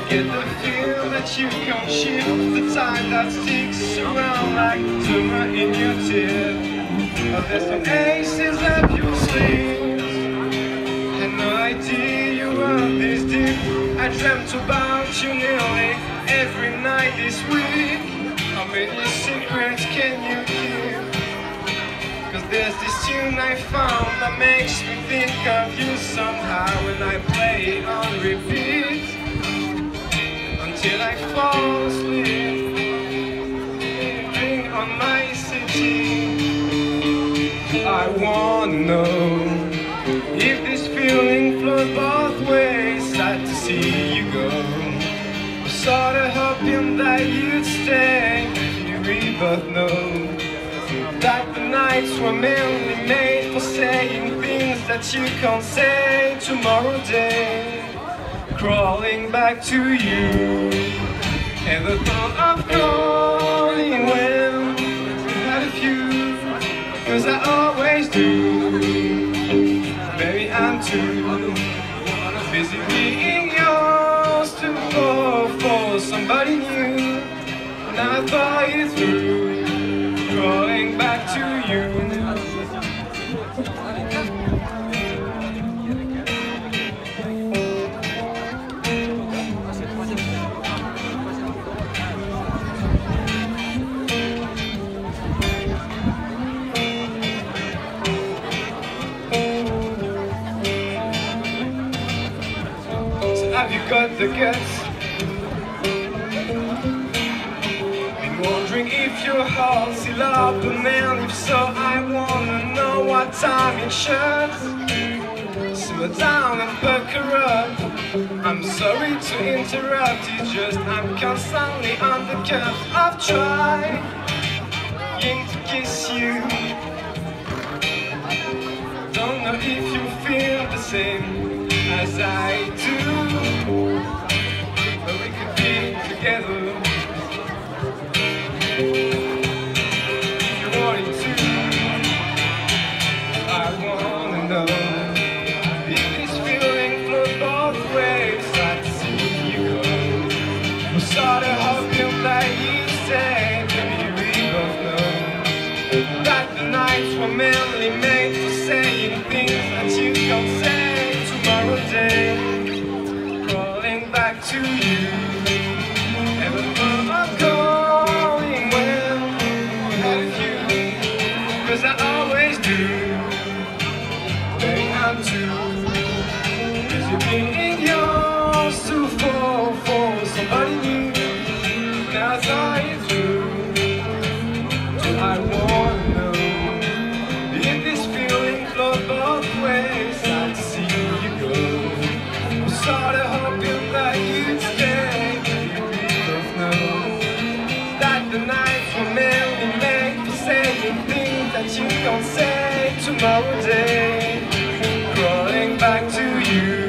get the feel that you can't shift the time that sticks around like tumor in your teeth. Oh, there's some aces up your sleeves, had no idea you were this deep. I dreamt about you nearly every night this week. How many secrets can you keep? Cause there's this tune I found that makes me think of you somehow, when I play it on repeat until I fall asleep, dreaming on my city. I wanna know if this feeling flows both ways. Sad to see you go, was sorta hoping that you'd stay. We both know that the nights were mainly made for saying things that you can't say tomorrow day. Crawling back to you, and the thought of calling when we had a few, cause I always do. Baby, I'm too busy being yours to go for somebody new. And I thought it through, crawling back to you. So have you got the guts? Been wondering if your heart's still up, and man, if so, I wanna know what time it shuts. Simmer down and pucker up. I'm sorry to interrupt you, just I'm constantly on the cuffs. I've tried to kiss you. Don't know if you feel the same as I do, but we could be together if you wanted to. I wanna know if this feeling flows both ways. I'd see you go, was sorta hoping that you'd stay. Maybe we both know that the nights were mainly made for saying things that you can't say tomorrow day. Crawling back to you, never thought of calling when we had a few, cause I always do. Baby, I'm too busy being yours to fall for somebody new. Now I saw you through, so I wanna know if this feeling flows both ways. I'd see you go, was sorta hoping that you'd stay. We both know that the nights were mainly made for saying things that you can't say tomorrow day. Crawling back to you.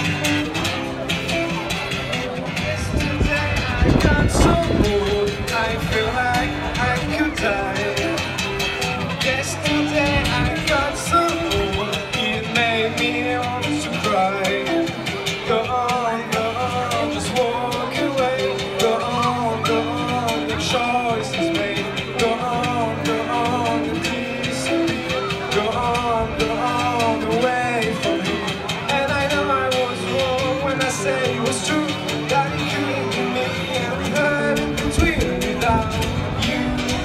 I feel like I could die. Yesterday I got so old, it made me want to cry. Go on, just walk away. Go on, the choice is made. Go on, and disappear. Go on, away from here. And I know I was wrong when I said it was true, that it couldn't be me, and we heard in between without you.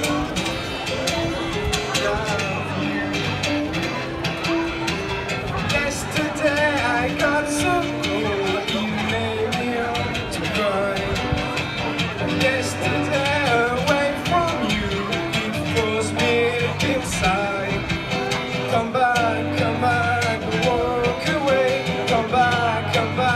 Yesterday I got so cold, you made me want to cry. Yesterday away from you, it forced me inside. Come back, walk away. Come back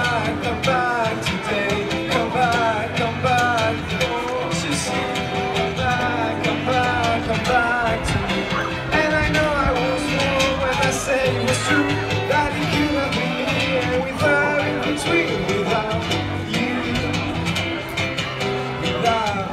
today. Come back, just come back to me. And I know I was wrong when I said it was true, that it could not be me, and with her in between, without you, without.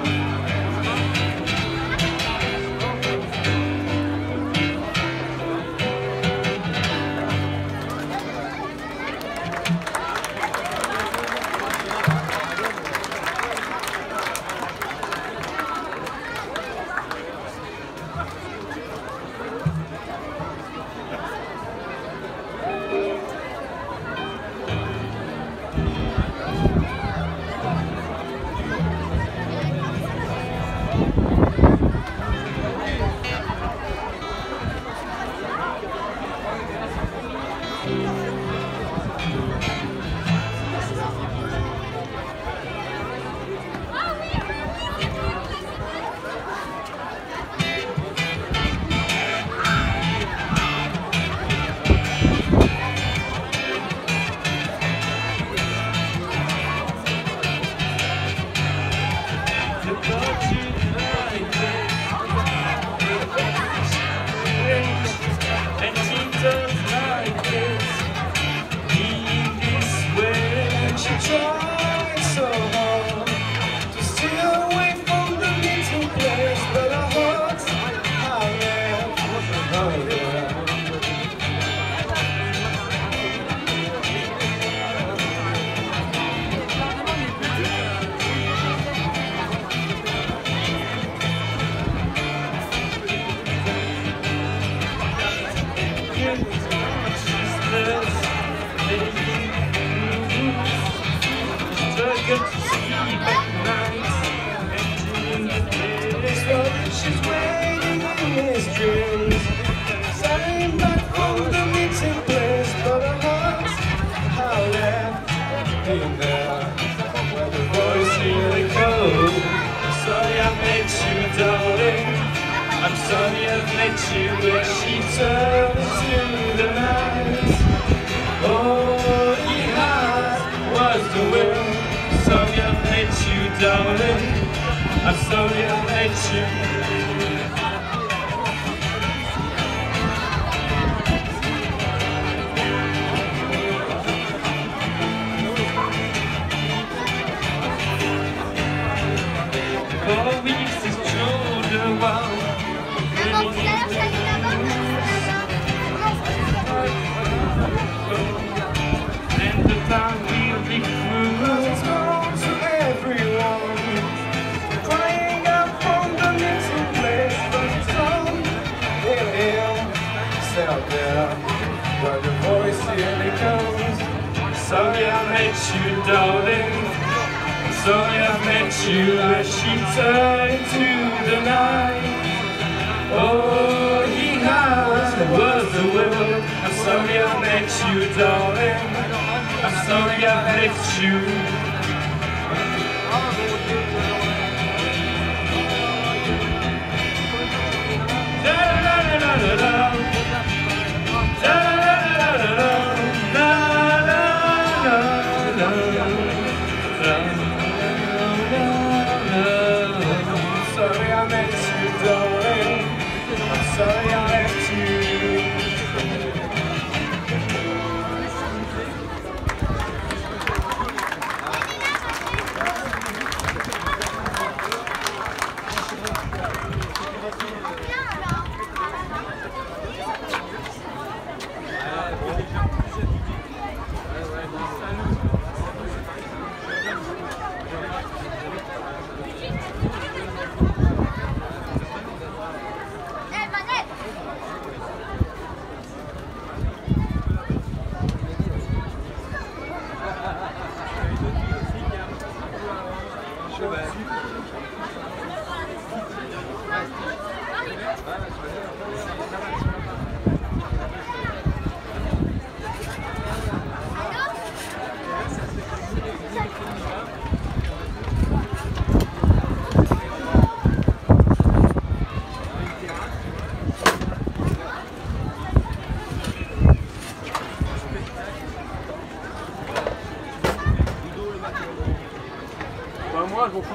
She's waiting in his dreams, sailing back from the meeting place, but her heart's how left in there, where the voice really goes. I'm sorry I met you, darling. I'm sorry I met you, where she turned into the night. Oh, yeah, was the will. Sorry I met you, darling. I'm sorry I met you. For weeks it's true the world. And the time we'll be through. It's gone to everyone, crying out from the little place, but it's on it's out there, where the voice really comes. Sorry I met you, darling. Sorry I met you, as she turned into the night. Oh, he was the will. I'm sorry I met you, darling. I'm sorry I met you. Sorry I met you, darling. I'm sorry I left you. Moi, je m'en fous.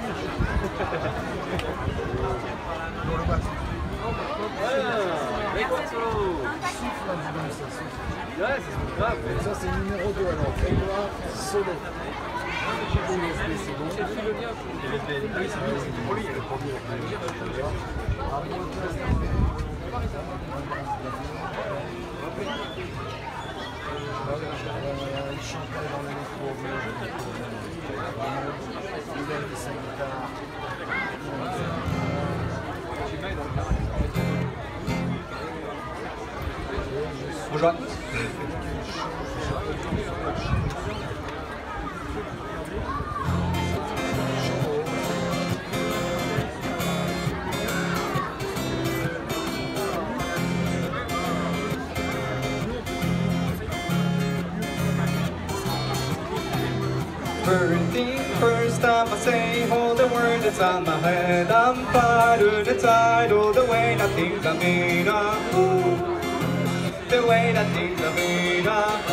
Ouais, c'est grave. Ça, c'est numéro 2 alors. Fais-moi solo. C'est bon. C'est pour lui. Le premier. Il chantait dans le métro. Il a mis sa guitare. Bonjour. First time I say all the words that's on my head, I'm part of the title, the way that things are made up. The way that things are made up.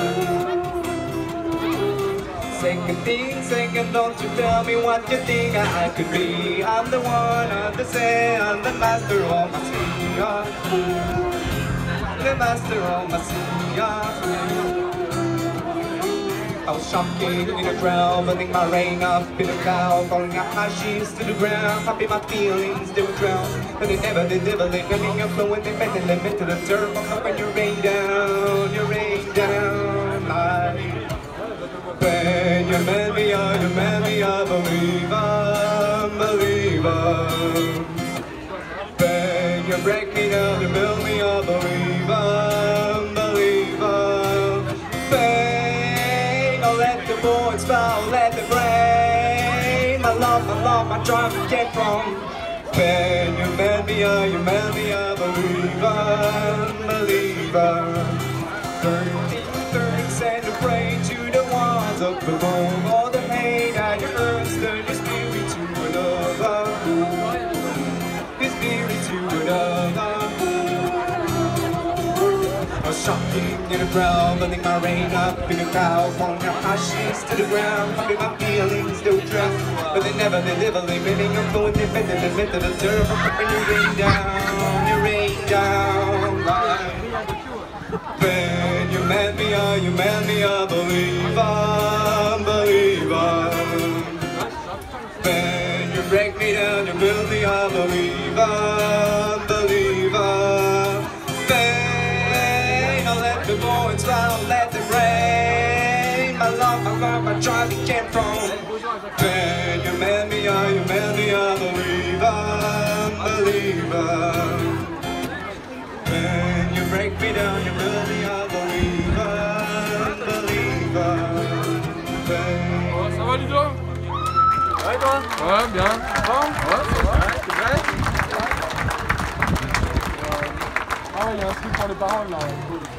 Second, don't you tell me what you think I could be. I'm the one, I'm the same, I'm the master of my sea. The master of my sea. I was shocking in a crowd, burning my rain up in a cloud, falling out my sheets to the ground, happy my feelings, they would drown. But they never deliver, they letting up flow and they bend and limit to the turf. I'm up and you rain down, like when you made me, a believer. When you break me down, you build me a believer. Let the boys fall, let them rain. My love, my drive to get from. When you made me a believer. 13 send a pray to the ones up above. All the hate that you earn, turn your spirit to another. Your spirit to another. I was shocking in a crowd, burning my rain up in a cloud, falling out my sheets to the ground, happy my feelings, they would drown. But they never deliver, they living up, going dependent, and lit to the turf. When you rain down, like when you made me a believer. When you break me down, you build me a believer. The boys fly, let them rain. My love, my drive, it came from. When you made me a believer. When you break me down, you build me a believer. Ça va Ludo? Ouais et toi? Ouais, bien. Ouais, ça va. C'est vrai? Ah ouais, il y a un truc pour les paroles là.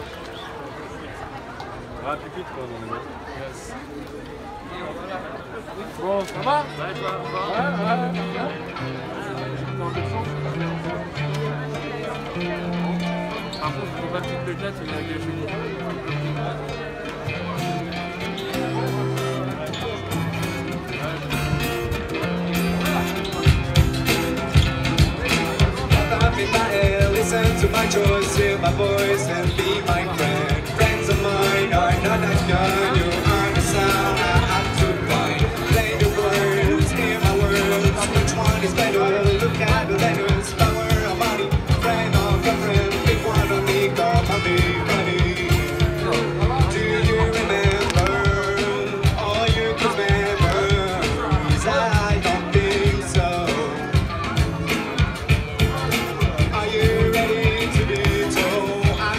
Ah, plus vite quoi, on est yes. Bon, ça va? Ouais, ça va. Ouais, bien. Dans quel sens? Par contre, je ne peux pas tout le jet, il y a des génies. Listen to my choice, hear my voice and be my friend. Friends of mine are not that young, you are the sound I have to find. Play the words, hear my words, which one is better? Look at the letters, power of money, friend of a friend, pick one of me, call my big money. Do you remember all your good memories? I don't think so. Are you ready to be told?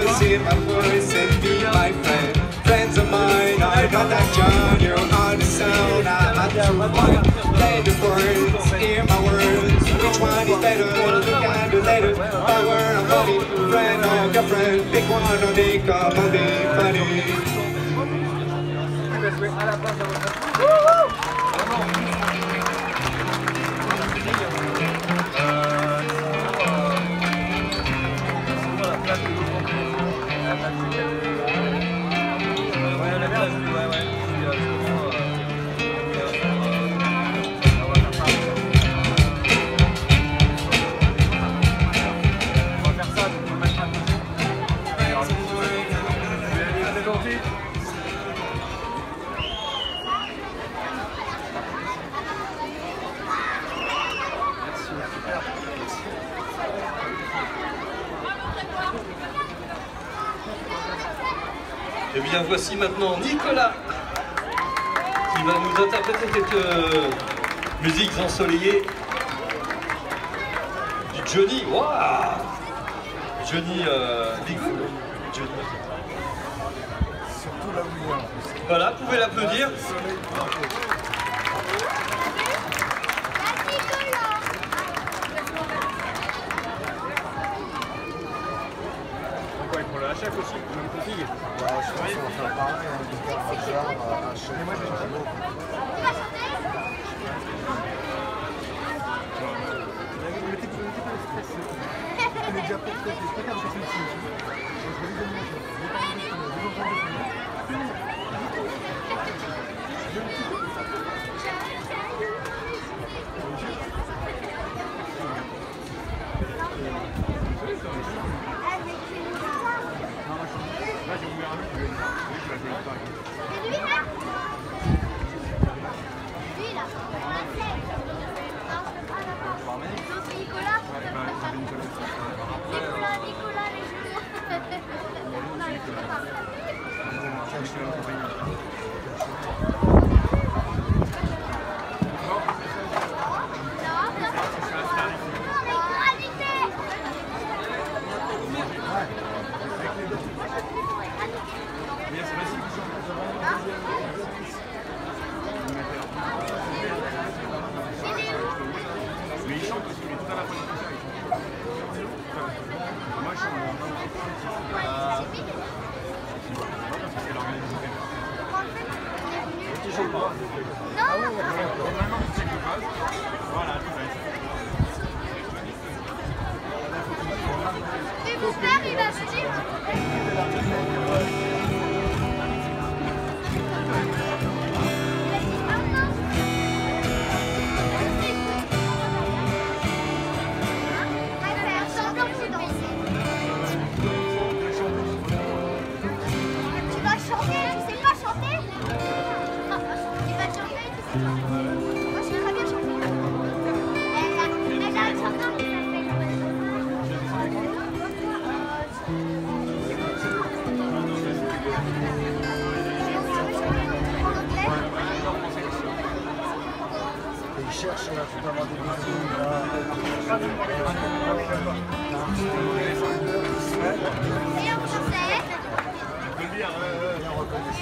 just hear my voice and be my friend. Friends of mine, I got that John, you are the sound, I'm at the one. Play the chords, hear my words, which one is better? Look at the letter, power and money, friend or girlfriend, pick one or they come on, be funny. Et bien voici maintenant Nicolas qui va nous interpréter quelques musiques ensoleillées du Johnny. Waouh, Johnny Bigoud. Johnny. Surtout là où il est en plus. Voilà, vous pouvez l'applaudir. Pour le HF aussi, même config. Ouais, je pense qu'on va faire pareil, hein, guitare, Rajar, Et mon père, il va venir. Tu vas chanter, tu sais pas chanter? Tu vas chanter, tu sais pas. Moi, je sais très bien chanter. Elle a une chanson qui s'appelle... Il cherche tout à l'heure des bisous, là. Et en français? Bien reconnu.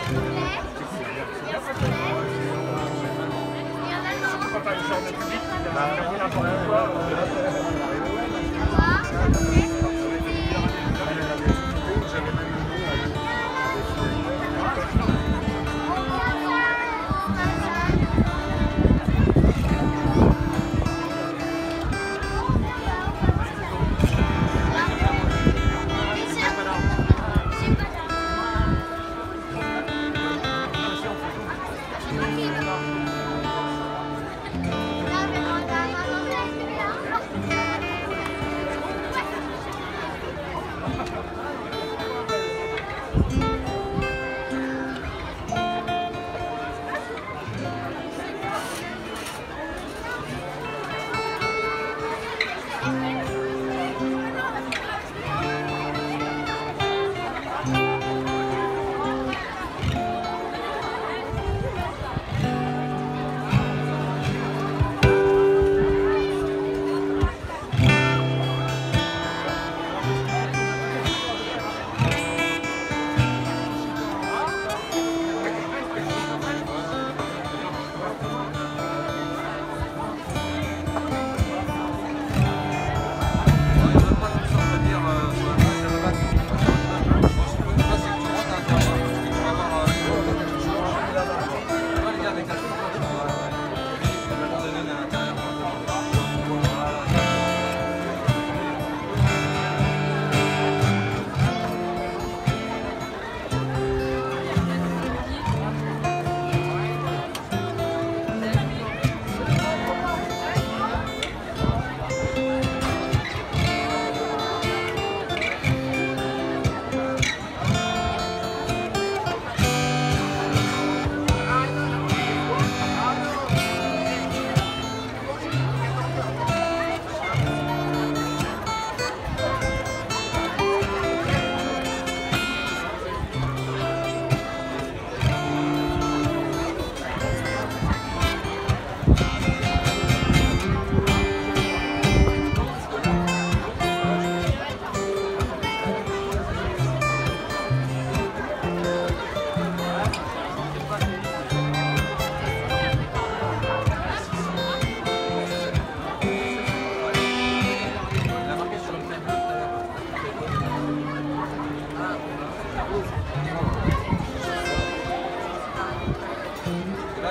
Et en allemand? Pas une sorte de public qui a n'importe quoi.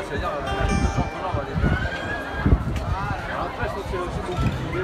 c'est-à-dire le championnat, on va les faire. Après, ça c'est aussi beaucoup plus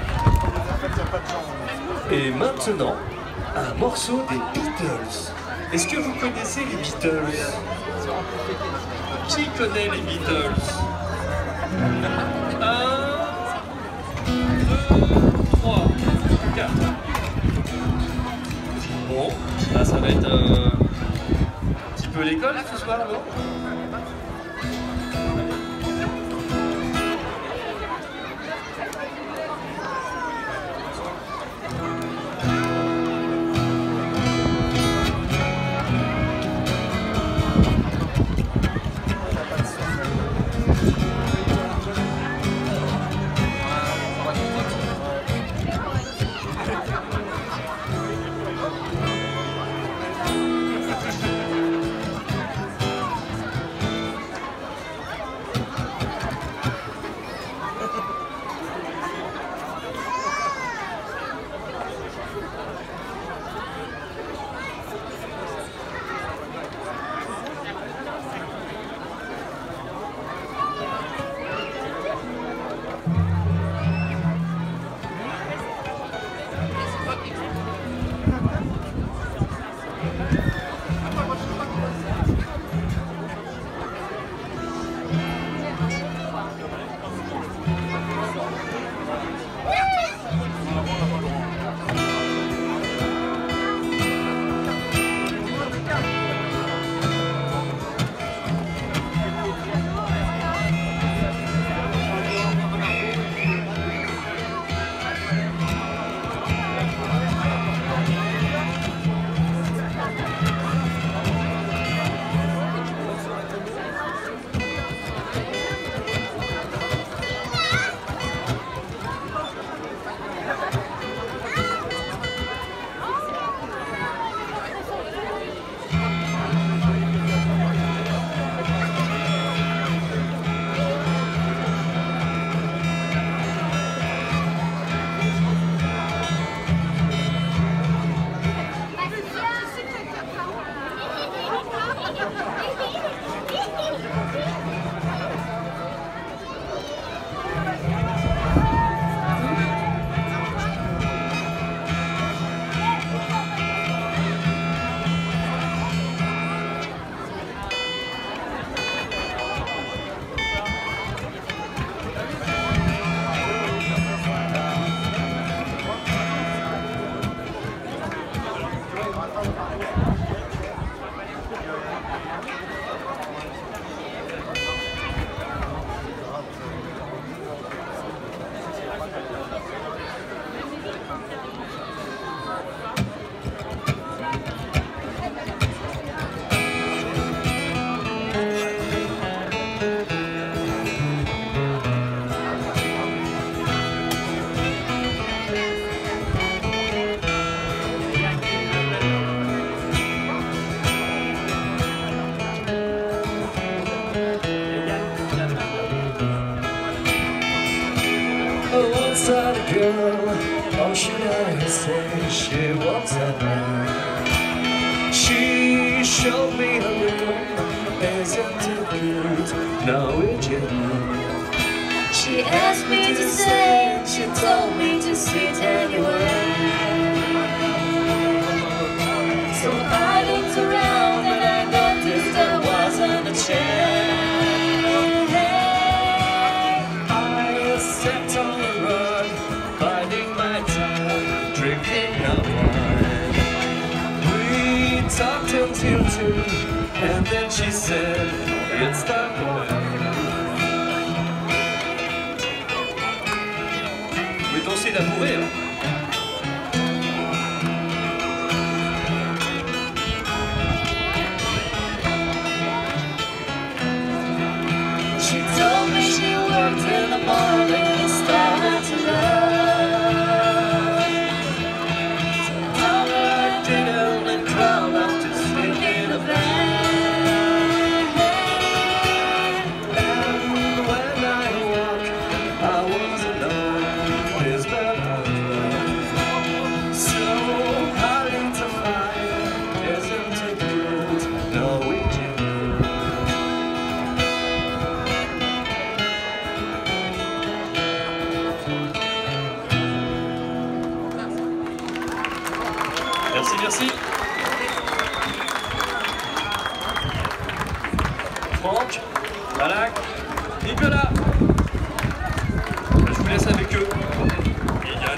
Et maintenant, un morceau des Beatles. Est-ce que vous connaissez les Beatles? Qui connaît les Beatles? 1, 2, 3, 4. Bon, là ça va être un petit peu l'école ce soir, non? Once had a girl, oh should I say, she walks at night. She showed me her room, isn't it good, Norwegian? She asked me to stay, and she told me to sit anywhere. So I looked around and I noticed there wasn't a chair. I sat on the rug, biding my time, drinking our wine. We talked until 2, and then she said, it's time for Vous pouvez danser d'amoureux, hein? She told me she worked in the morning and started to love. So I told her I didn't and crawled off to sleep in a bed. And when I woke, I was alone. Is that right? Franck, Balak, Nicolas. Je vous laisse avec eux. Et Yann.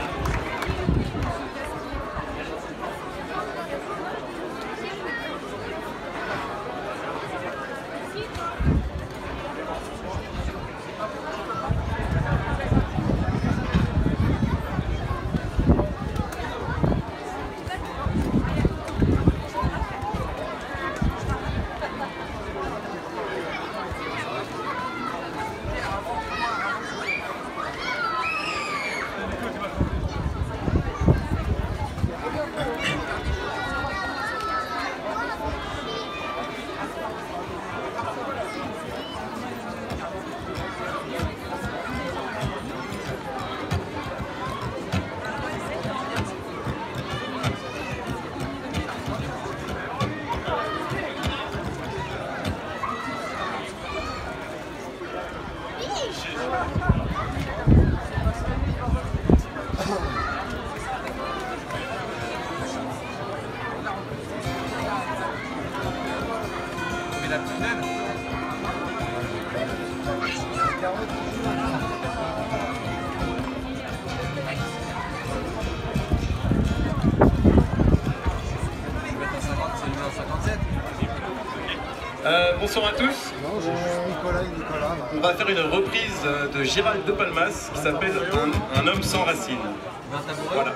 Bonsoir à tous. Nicolas. On va faire une reprise de Gérald de Palmas qui s'appelle Un homme sans racines. Voilà.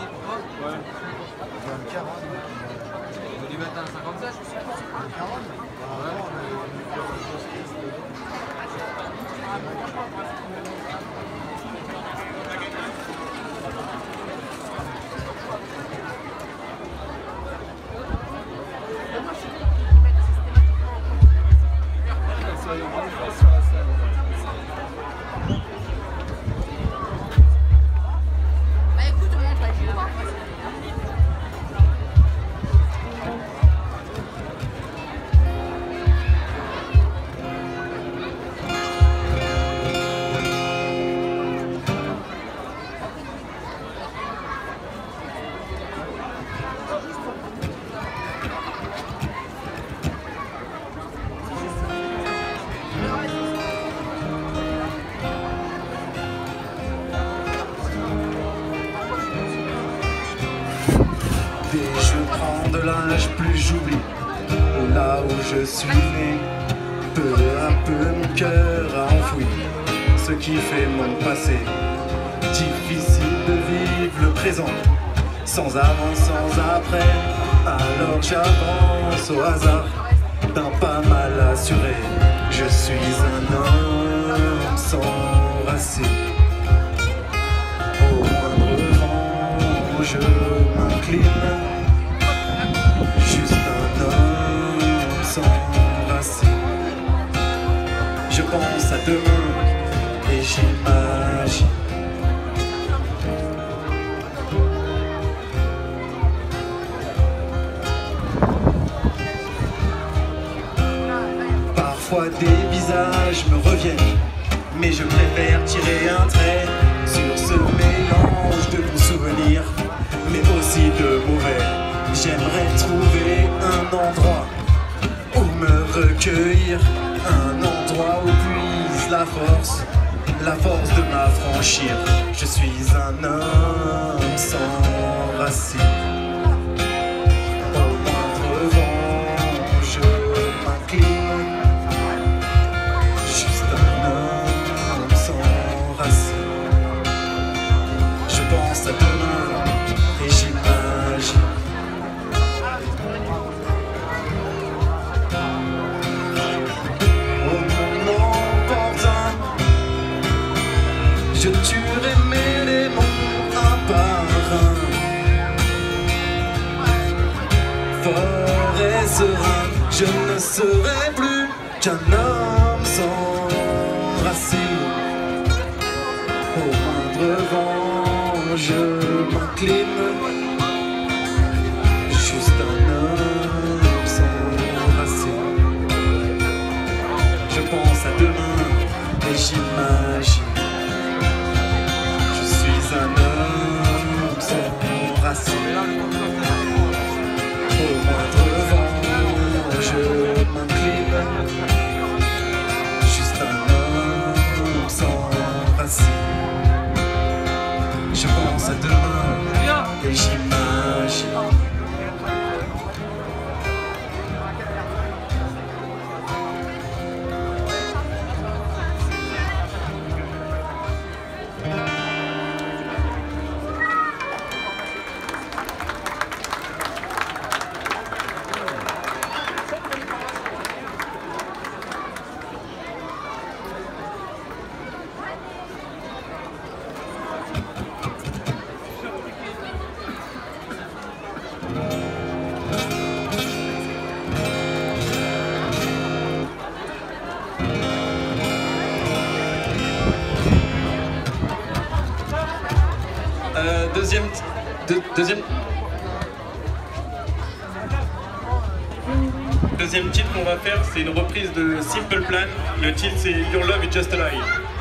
Plus j'oublie là où je suis né. Peu à peu mon cœur a enfoui ce qui fait mon passé. Difficile de vivre le présent sans avant, sans après. Alors j'avance au hasard d'un pas mal assuré. Je suis un homme sans racines. Au moindre vent je m'incline. Juste un homme sans racines. Je pense à demain et j'imagine parfois des visages me reviennent, mais je préfère tirer un trait sur ce mélange de bons souvenirs, mais aussi de mauvais. J'aimerais trouver un endroit où me recueillir, un endroit où puise la force de m'affranchir. Je suis un homme sans racines. Au moindre vent, je m'incline. Juste un homme sans racines. Je pense à demain et j'imagine je tuerai mes démons un par un. Fort et serein, je ne serai plus qu'un homme sans racines. Au moindre vent, je m'incline. Juste un homme sans racines. Je pense à demain et j'imagine un homme sans racines. Au moindre vent, je m'incline. Deuxième titre qu'on va faire, c'est une reprise de Simple Plan. Le titre c'est Your Love is Just a Lie.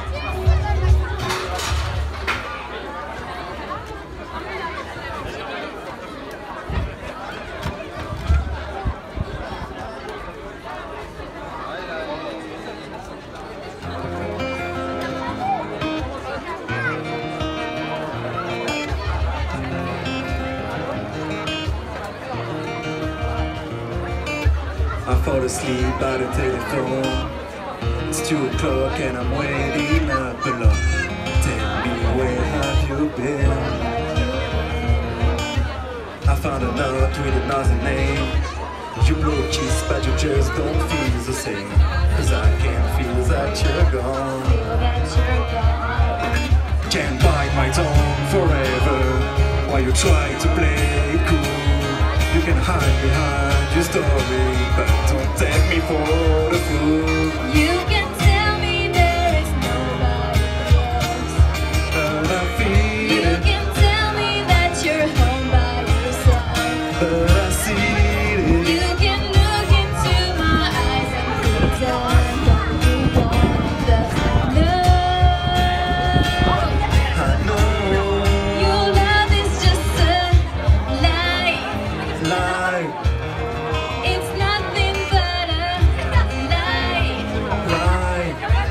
I fall asleep by the telephone. It's 2 o'clock and I'm waiting up alone. Tell me, where have you been? I found a note with another name. You blow a kiss but you just don't feel the same. Cause I can feel that you're gone. Can't bite my tongue forever while you try to play it cool. You can hide behind your story, but don't take me for the fool. You can tell me there is nobody else, But I feel you it, can tell me that you're home by yourself. but I see it. You can look into my eyes and pretend that you want us. I know, Your love is just a lie. lie, It's nothing but a lie. lie.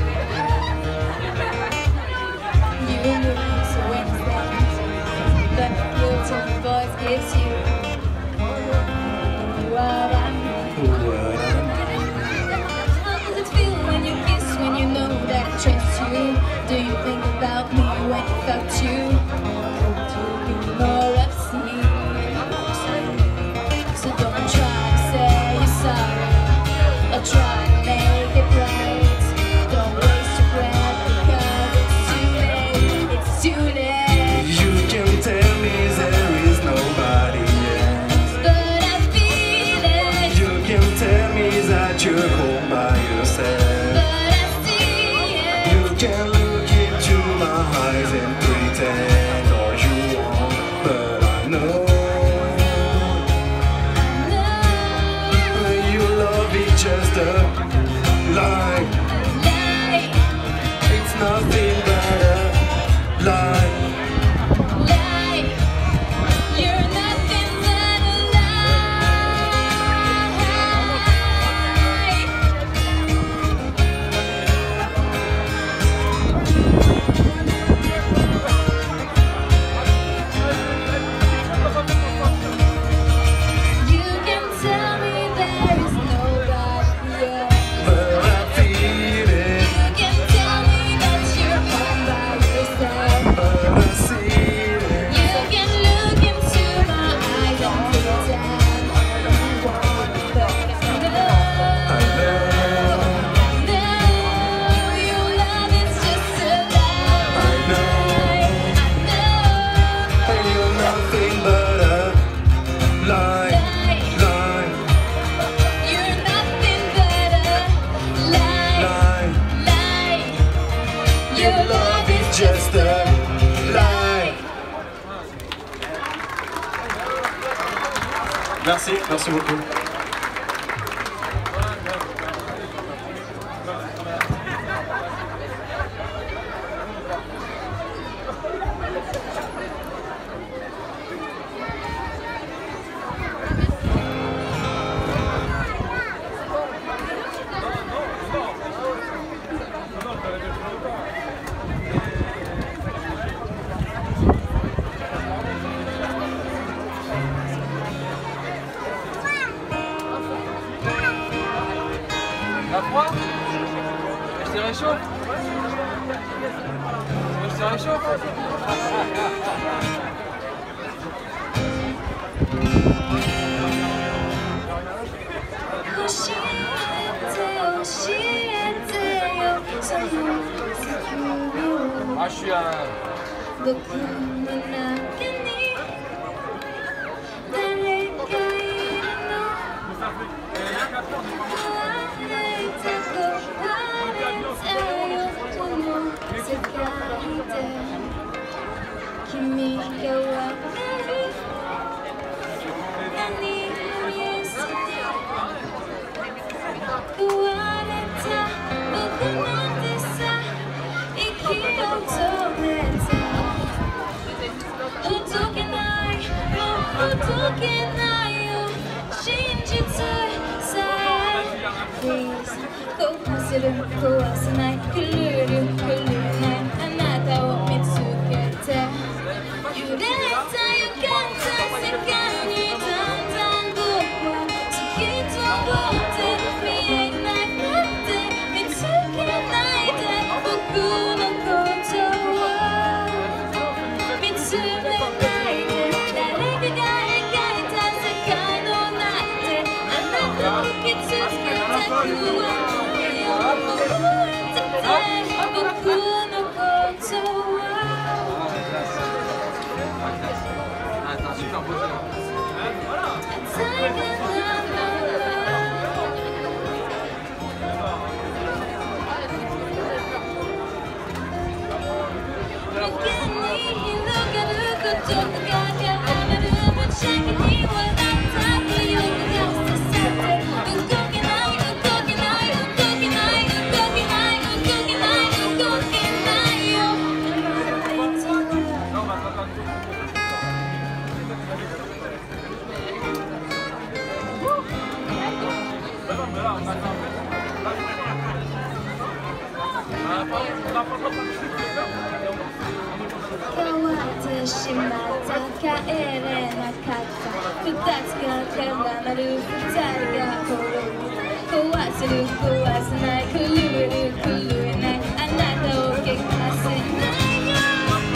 You move so instant, but your tone of voice gives you what I need. What I How does it feel when you kiss, when you know that I trust you? Do you think about me when I felt you? Do you more obscene? So don't try to say you're sorry, or try to make it right. Don't waste your breath because it's too late. You can tell me there is nobody else. But I feel it, You can tell me that you're home by yourself. but I see it. You can look into my eyes and pretend all you want, but I know your love is just a lie. Lie, It's nothing but a lie. lie. You're nothing but a You can tell me there is nobody else. But I feel it, You can tell me that you're home by yourself. but I see it. You can look into my eyes and pretend you want, but I know, no, your love is just a lie. I know, you're nothing but a lie. Lie, You're nothing but a lie. lie. Lie. Your love is Just a lie. Merci beaucoup. T'as froid? Je te réchauffe? Je te réchauffe? Ah, je suis un... Kimi 壊せる壊せない狂える狂えないあなたを見つけて揺れた予感した世界にだんだん僕は突き通って見えなくて見つけないで僕のことを見つめないで誰かが描いた世界の中であなたを傷つけたくは僕のことをしまった帰れなかった二つが絡まる二人が転ぶ壊せる壊せない狂える狂えないあなたを怪我せないよ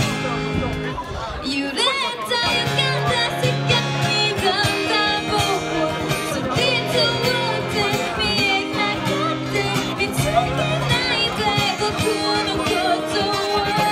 揺れた予感だ世界にだんだん僕を突き通って見えなくて見つけないで僕のことを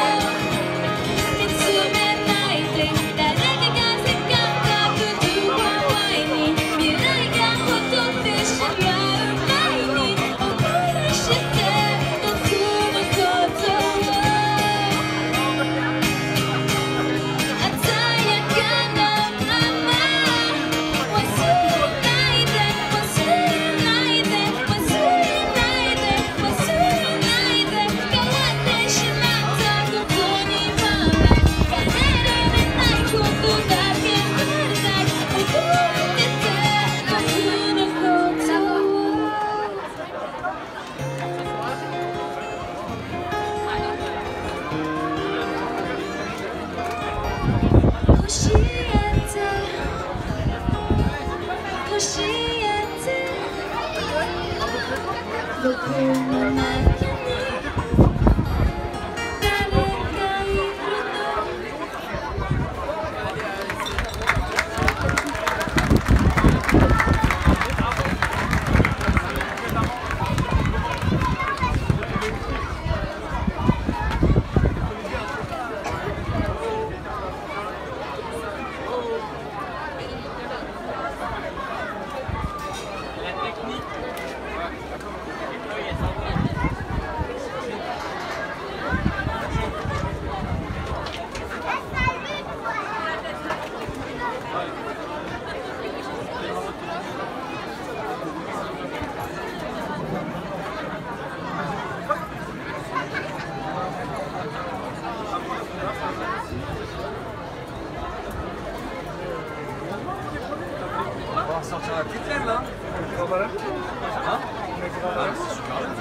Sortir la petite laine là. Hein? Ah, c'est super bien.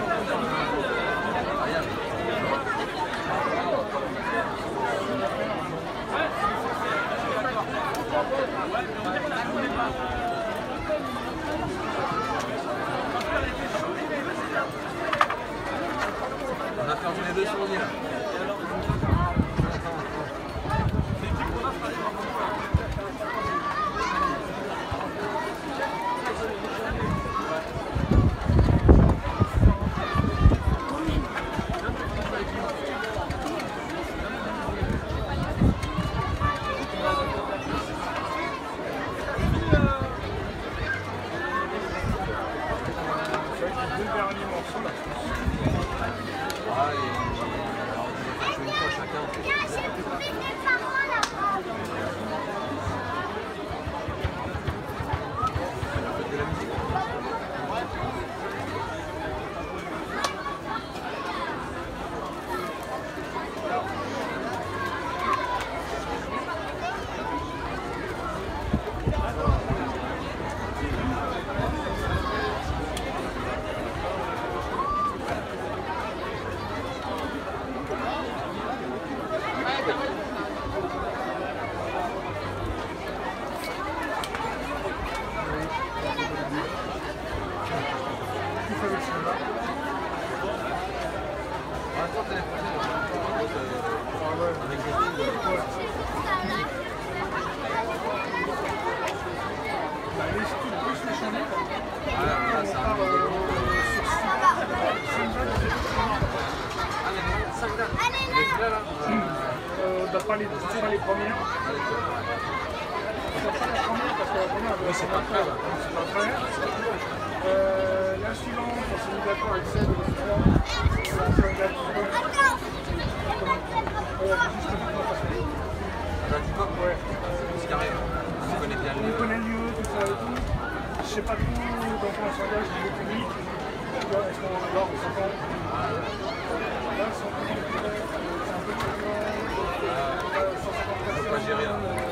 On a perdu les deux sur le nez là. Pas les premières. Oui, c'est pas prêt. La suivante, on s'est mis d'accord avec celle de on connaît le lieu, tout ça et tout. Je sais pas trop dans quoi on s'engage niveau public. Est-ce qu'on s'entend? Là, c'est un peu pas gérer.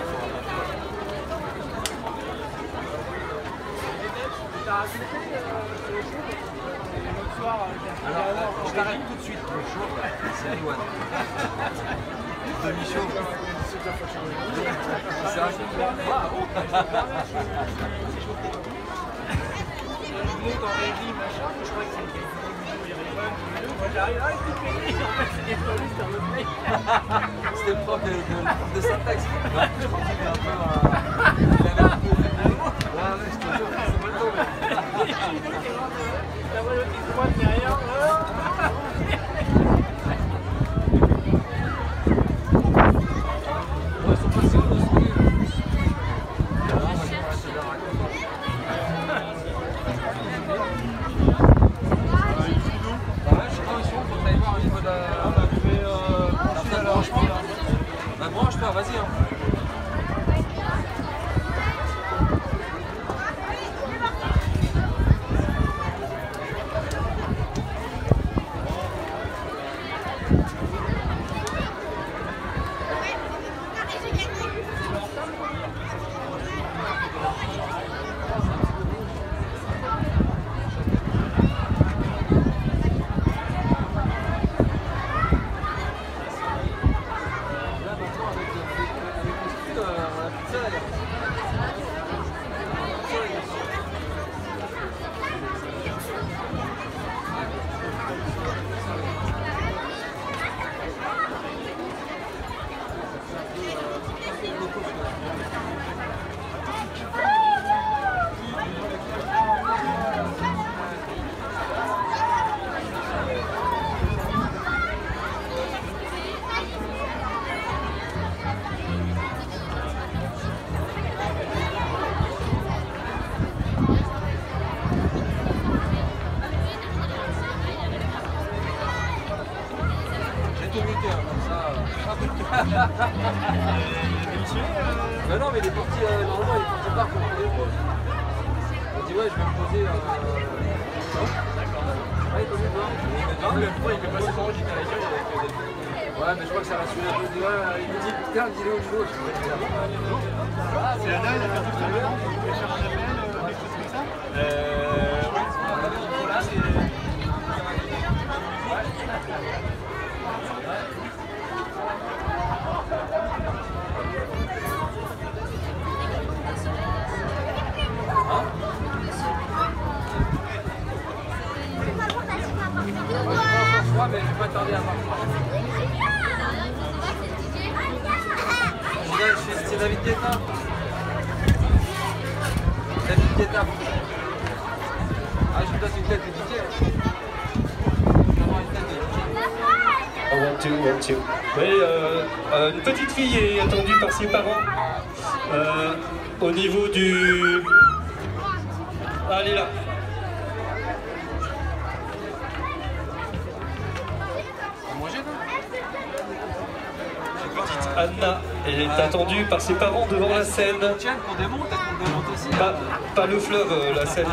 Alors, je t'arrête tout de suite. Le show, c'est Aïwan. Demi-show. C'est ça. Bravo. monte en régie, machin, je crois que c'est une c'était le prof de syntaxe. Je crois qu'il est un peu. Il avait un peu. Ouais, je te jure, c'est pas le temps. La voix qui se voit derrière. Ils sont passés au dessus. Branche-toi, vas-y. Mais non, mais il est parti, normalement il est parti par contre. Il a dit ouais, je vais me poser. Non, d'accord. Ouais, il est venu voir. Non, mais pourquoi il fait pas ses origines à l'école avec des. Ouais, mais je crois que ça va suivre un peu. Il me dit putain, dis-le au niveau. C'est Anna, il a perdu tout à l'heure. Il voulait faire un appel, quelque chose comme ça. Là, c'est. Ouais, mais je vais pas tarder à partir. C'est David Guetta. David Guetta. Ah, je vous donne une tête de DJ. Oui, une petite fille est attendue par ses parents au niveau du... Ah, elle est là. Petite Anna est attendue par ses parents devant la scène. Tiens, qu'on démonte, qu'on démonte aussi. Pas le fleuve, la scène.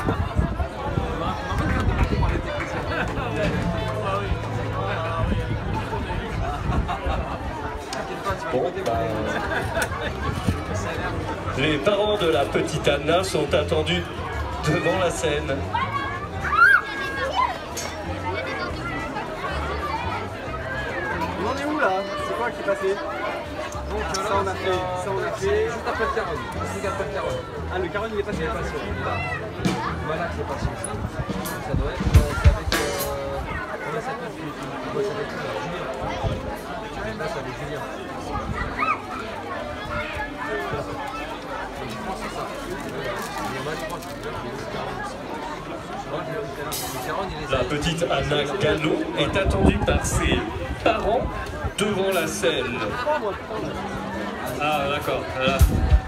Bon, les parents de la petite Anna sont attendus devant la scène. On en est où là? C'est quoi qui est passé? Donc ça on a fait, juste après le caron. C'est après le caron. Ah, le caron il est passé là. Voilà, c'est passé ici. Ça doit être avec... On a cette fille qui bosse avec Julien. Je bosse avec Julien. Je pense que c'est ça. Il y en a, je crois, La petite Anna Gallo est attendue par ses parents devant la scène. Ah d'accord, voilà.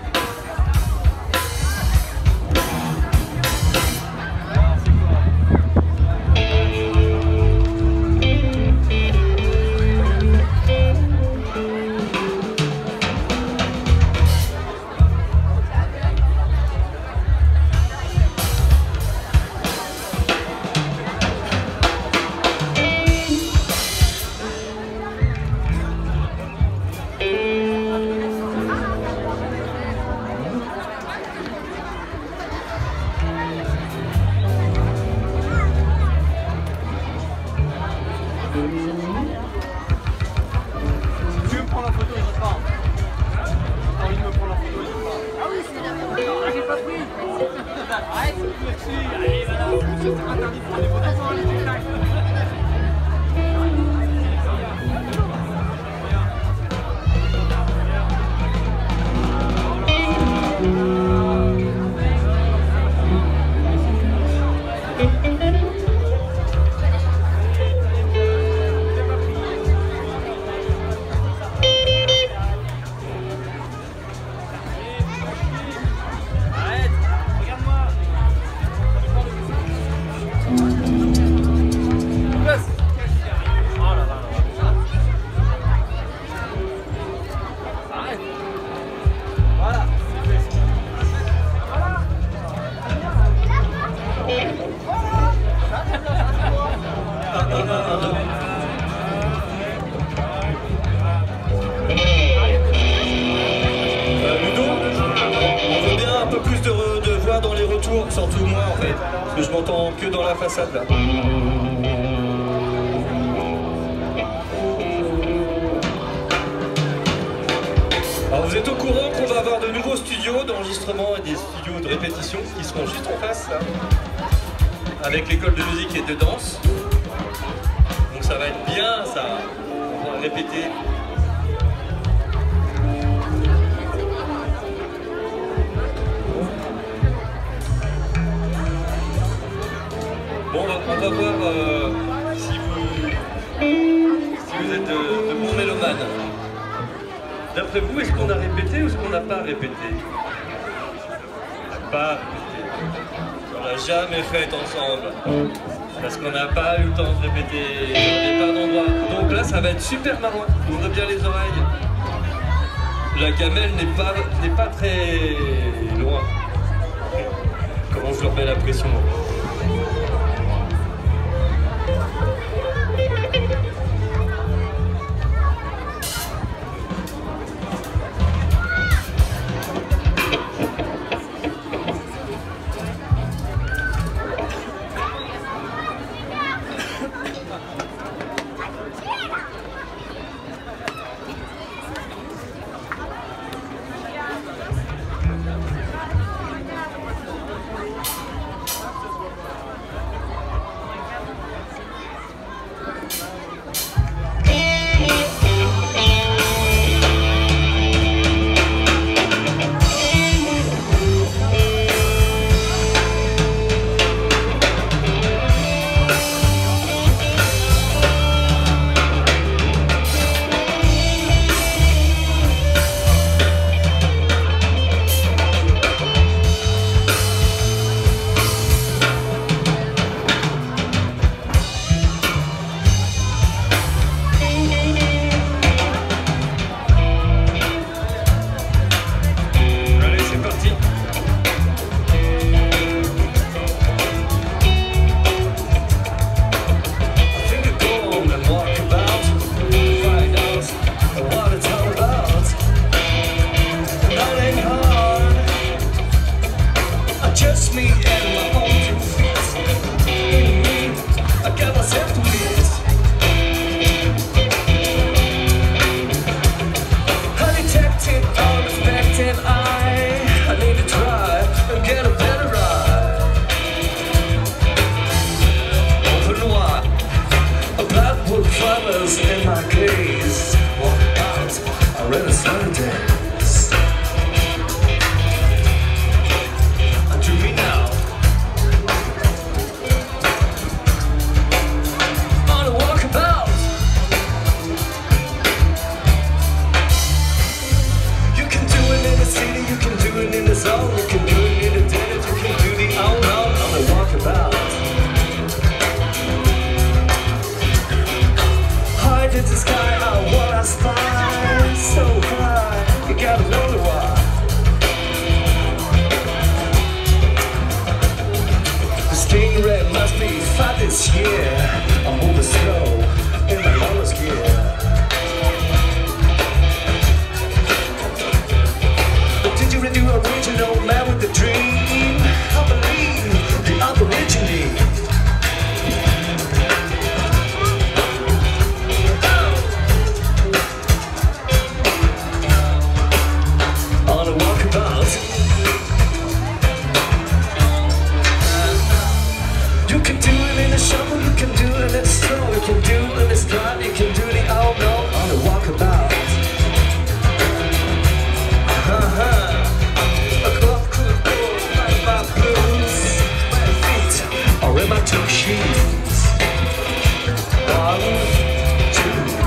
Surtout moi en fait, parce que je m'entends que dans la façade là. Alors vous êtes au courant qu'on va avoir de nouveaux studios d'enregistrement et des studios de répétition qui seront juste en face là, avec l'école de musique et de danse. Donc ça va être bien ça, on va répéter. Bon, on va voir si vous êtes de bons mélomanes. D'après vous, est-ce qu'on a répété ou est-ce qu'on n'a pas répété? Pas répété. On l'a jamais fait ensemble. Parce qu'on n'a pas eu le temps de répéter. On n'est pas d'endroit. Donc là, ça va être super marrant. Ouvrez bien les oreilles. La gamelle n'est pas très loin. Comment je leur mets la pression? Stingray must be fat this year. I'm moving slow in my lowest gear. But did you really original man with the dream? I believe the Aborigine. On a walkabout. You can do it in the summer, you can do it in the snow, you can do it in the dry, you can do the all no on a walkabout. A club could go like my blues, my feet are in my two shoes. 1, 2.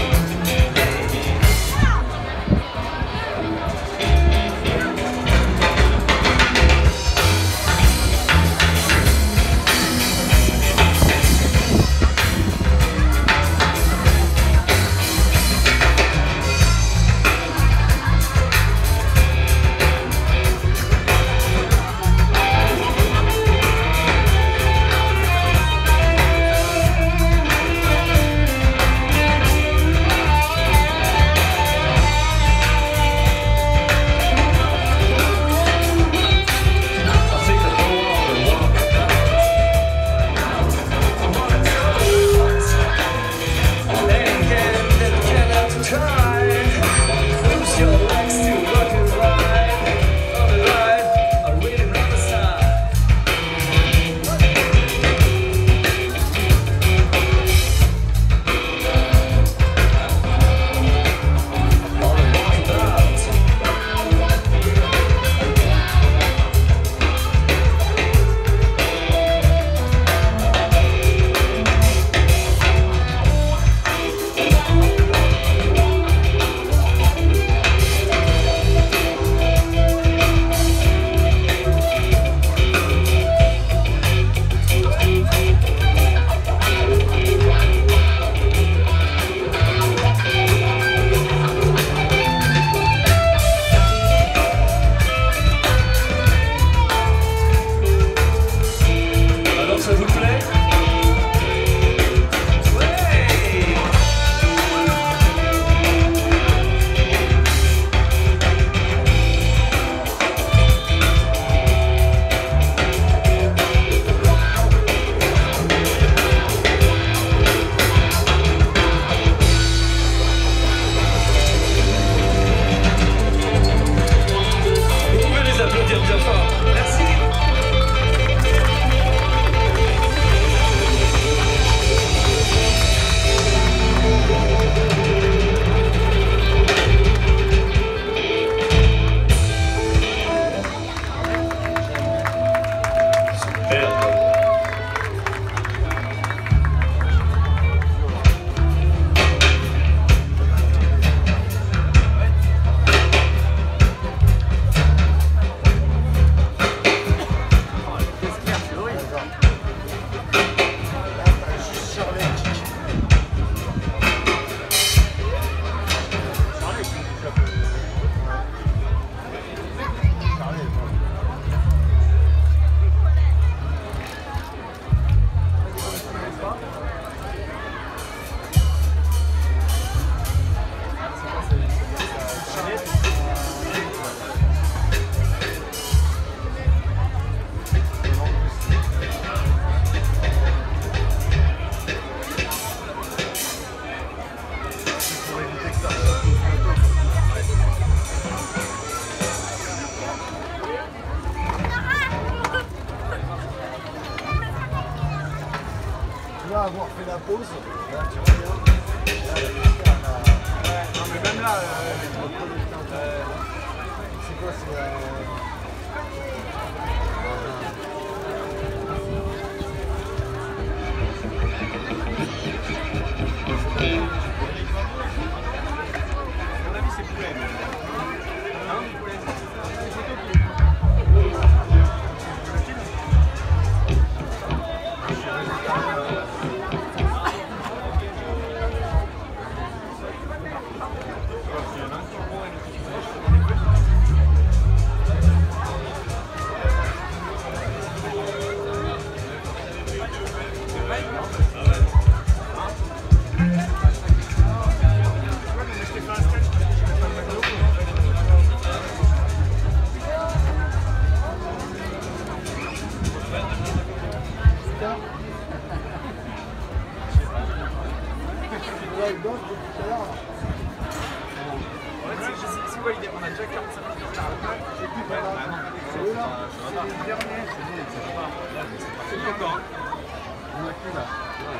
Avoir fait la pause, là, tu regardes. Non mais même là, c'est quoi, mon avis c'est poulet. Hein, poulet. tard. Ouais, il bosse depuis tout à l'heure. C'est quoi l'idée? On a déjà 45 minutes de retard. Et puis voilà, c'est eux là, c'est les derniers. C'est bien encore. On a qui là?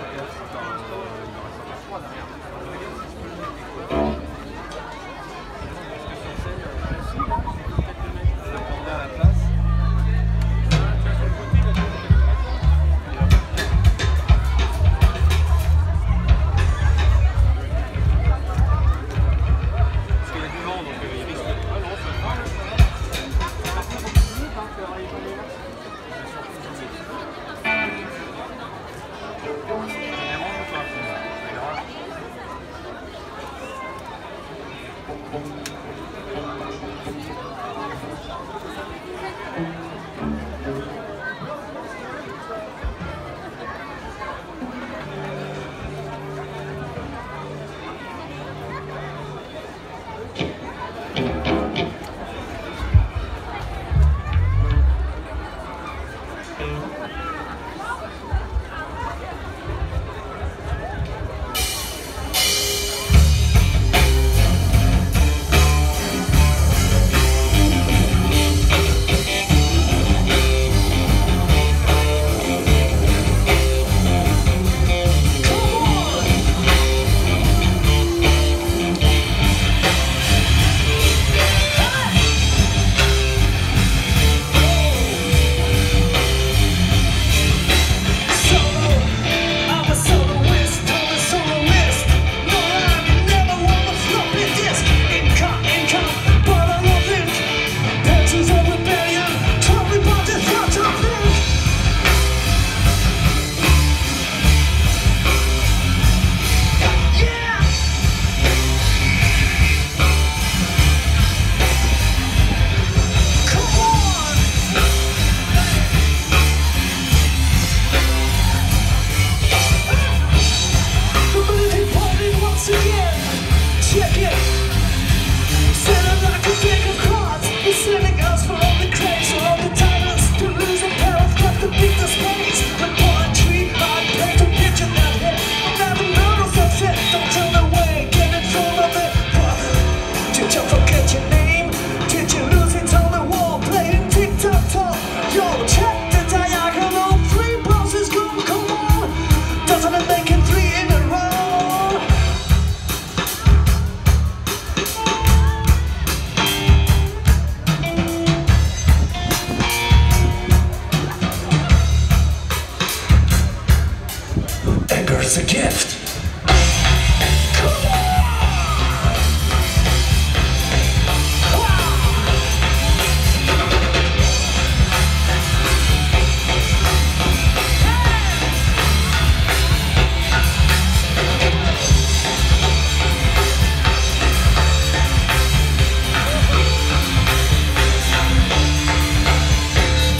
Anger's a gift.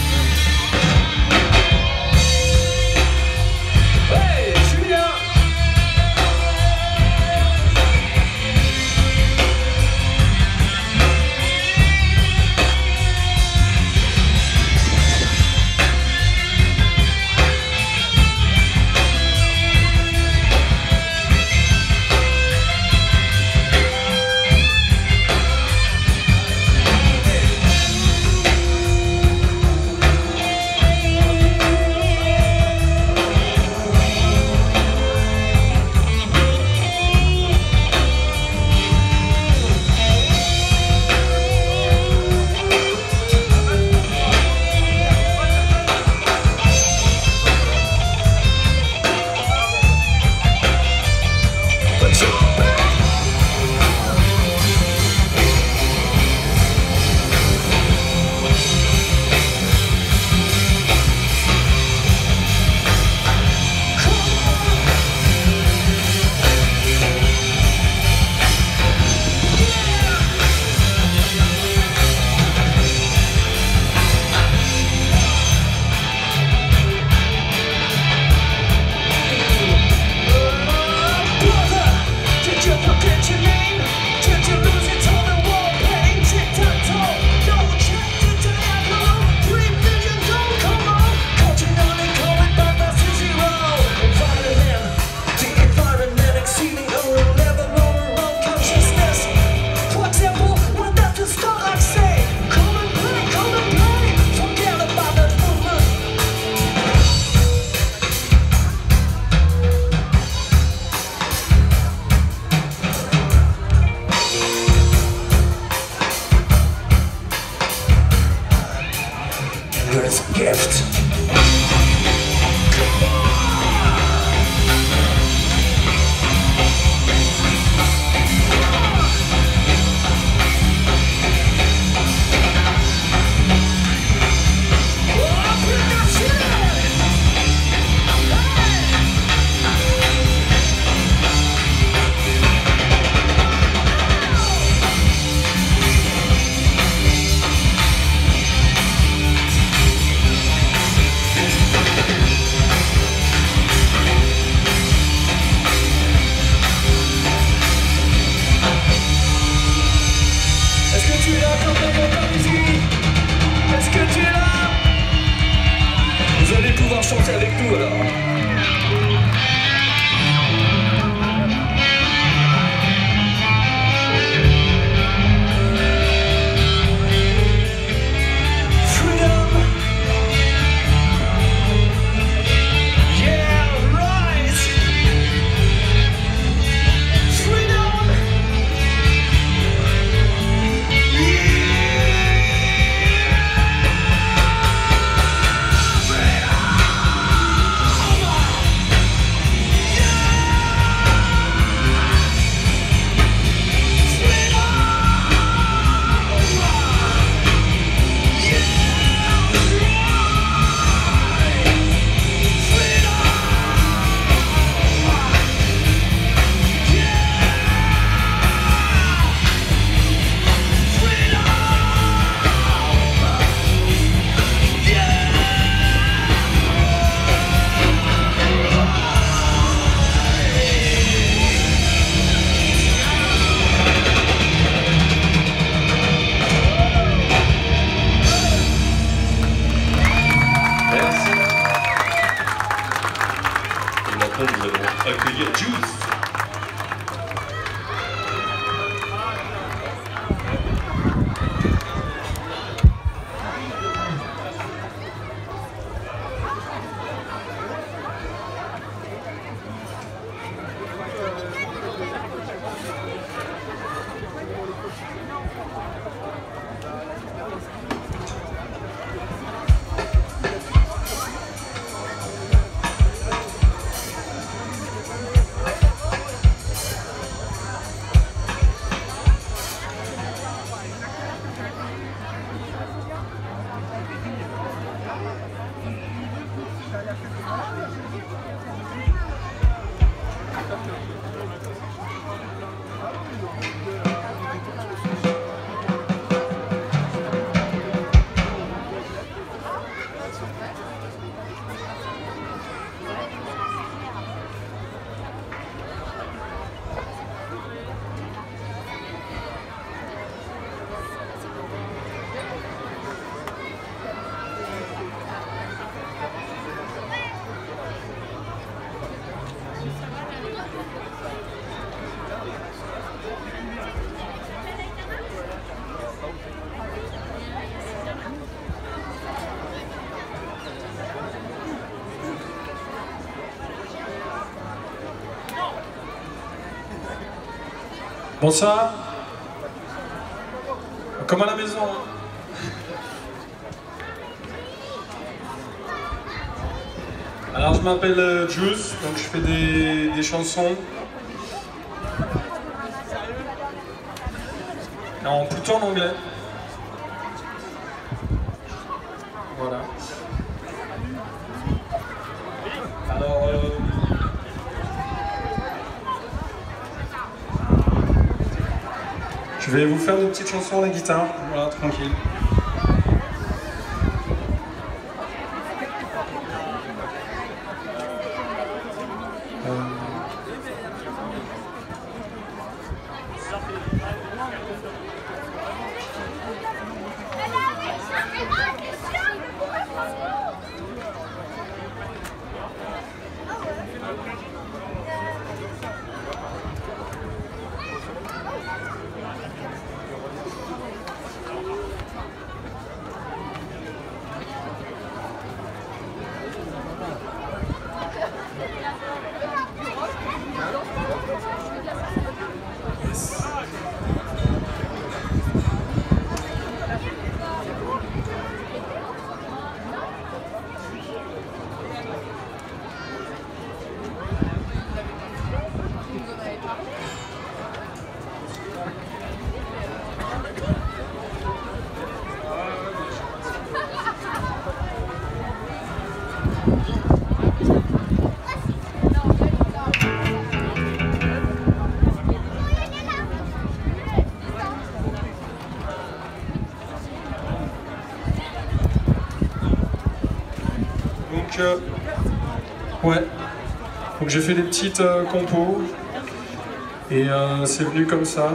Hey, Julien! voilà. Nous allons accueillir Juice. Bonsoir. Comme à la maison. Hein. Alors je m'appelle Juice, donc je fais des chansons. En plutôt en anglais. Voilà. Alors je vais vous faire des petites chansons à la guitare, voilà, tranquille. Ouais, donc j'ai fait des petites compos et c'est venu comme ça.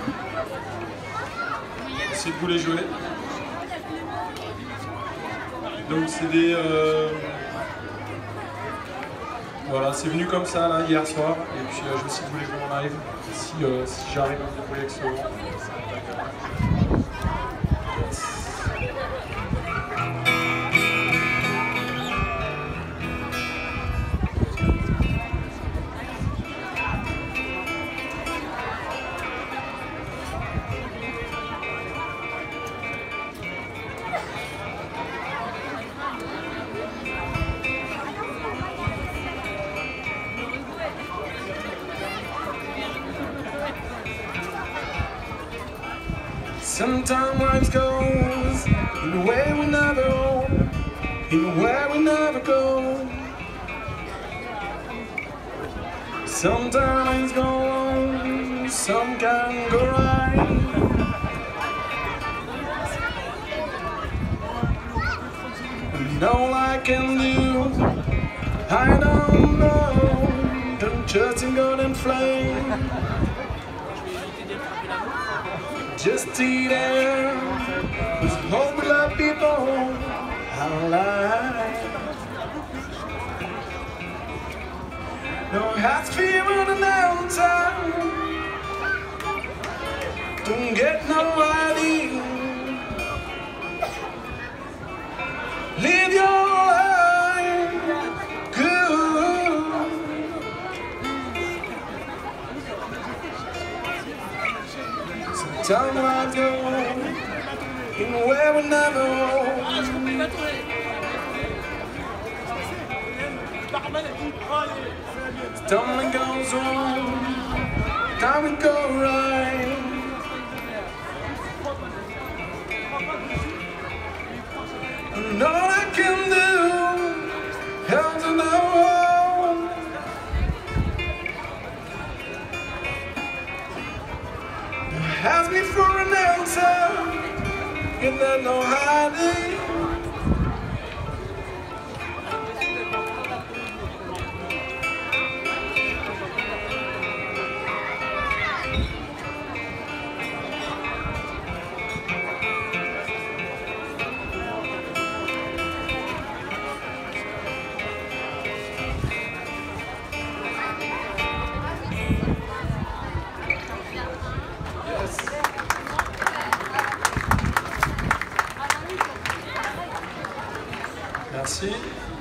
Essayez de vous les jouer. Donc c'est Voilà, c'est venu comme ça là hier soir, et puis je me suis dit vous les jouer en live, si j'arrive à me débrouiller avec ce vent. Sometimes life goes in a way we never own, in a way we never go. Sometimes go wrong, some can go right. And all I can do, I don't know, don't trust in God and flame. Just stay there, cause hope we love people alive. No hearts fear on an outside, don't get no idea. Live your life good. Sometimes life goes in a way we never own. Time goes wrong, time it go right. And all I can do, help to know. Ask me for an answer, and there's no hiding. Merci.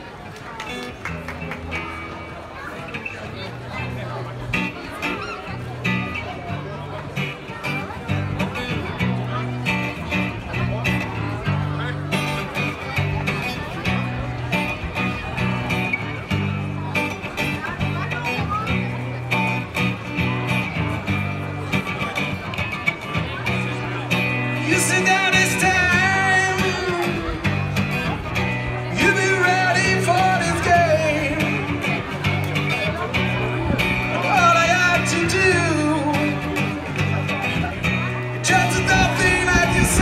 You sit down this time, you be ready for this game. All I have to do, just nothing that you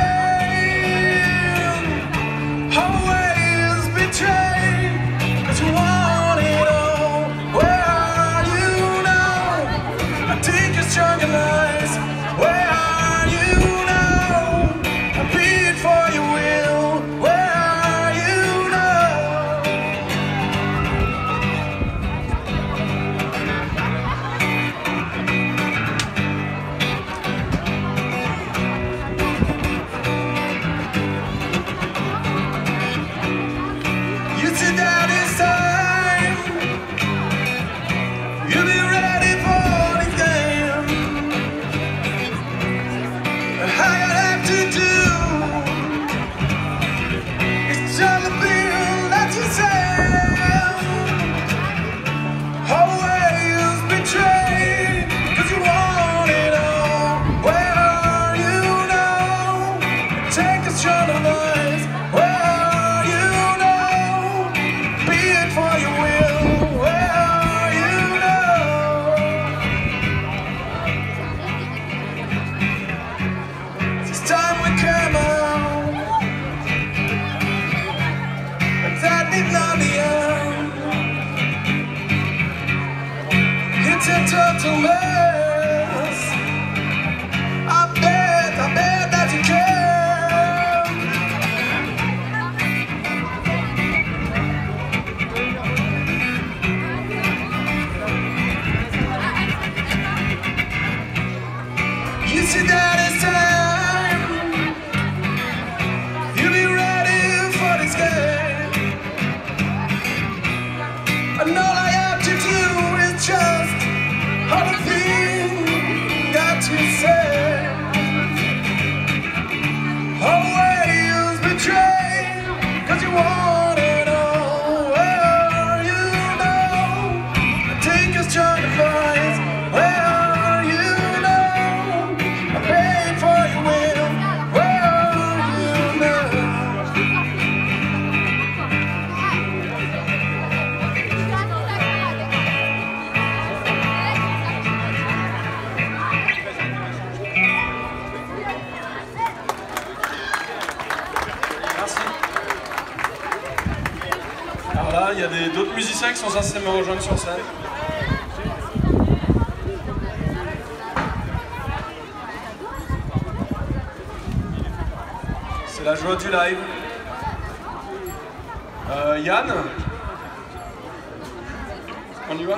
say. Always betrayed, 'cause you want it all. Where are you now? I think you're strong in lies. Where are you now? I beat for your will. Where are you now? You sit down this time, you'll be ready for this game. All I have to do is tell the thing that you say. Always betrayed, 'cause you want it all. Where are you now? Take a shot of lies. Where are you now? Be it for your will. Where are you now? This time we came out, but that did not the end. It's a total mess. I bet that you can. all the things that you said, all the ways betrayed, 'cause you want it all. Well, you know, take us trying to fight. Well, you know, I paid for your will. Well, you know. Merci. Alors là, il y a d'autres musiciens qui sont censés me rejoindre sur scène. C'est la joie du live. Yann, on y va?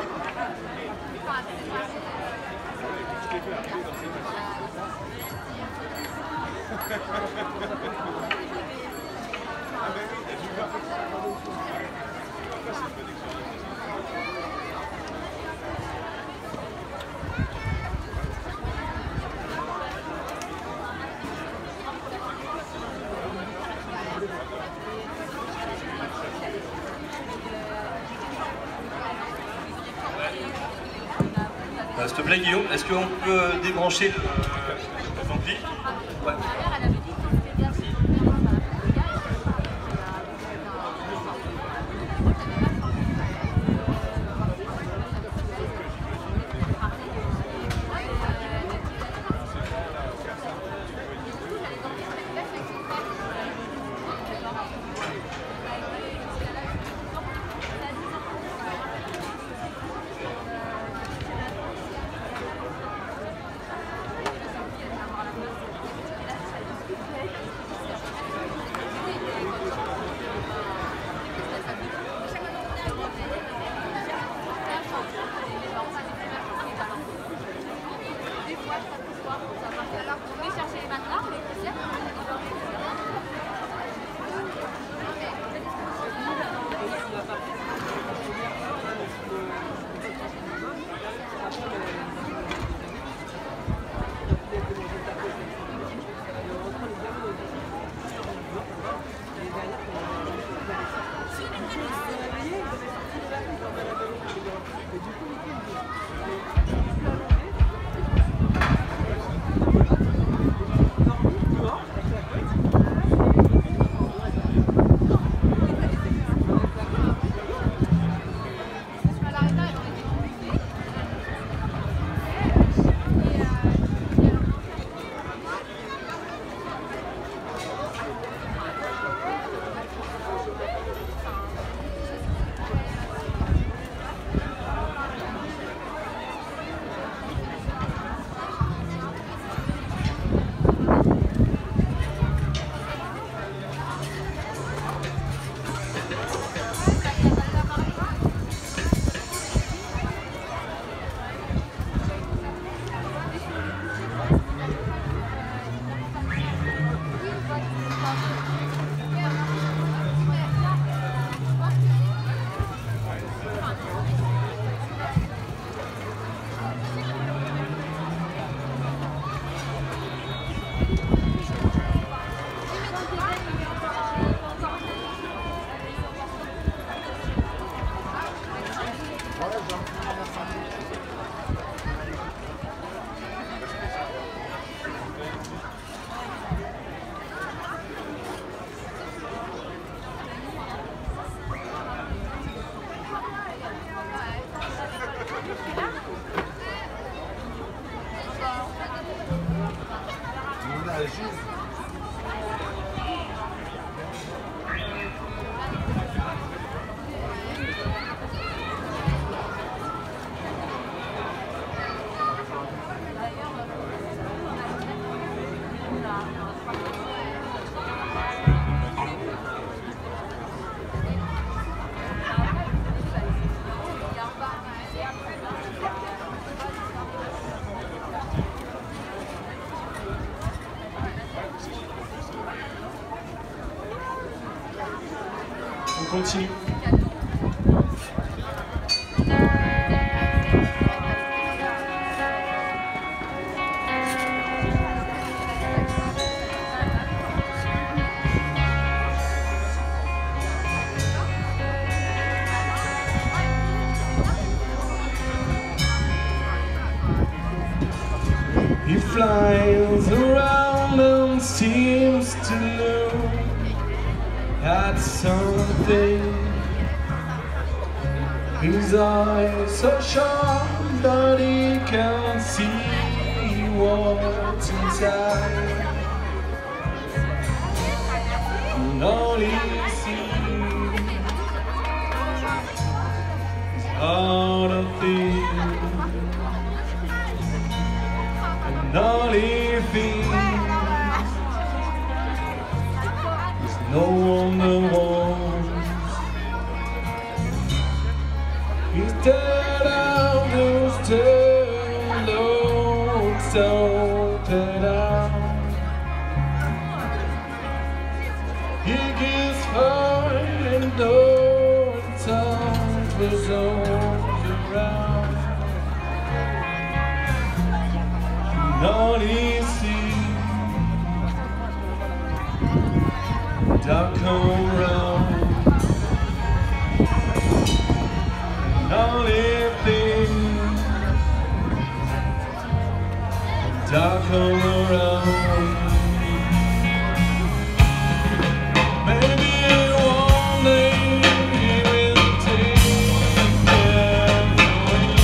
S'il te plaît Guillaume, est-ce qu'on peut débrancher l'ampli? Ouais. On continue. something. His eyes are sharp, but he can't see what's inside. And all he sees is heart of things. And all he thinks is no one the wants. He's dead out, who's turned looks open out. He gets hurt and no time was around. And all he sees, dark around. All he thinks, dark around. Maybe one day he will take them away.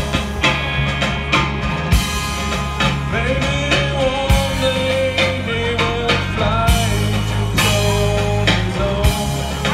Maybe one day he will fly to his own.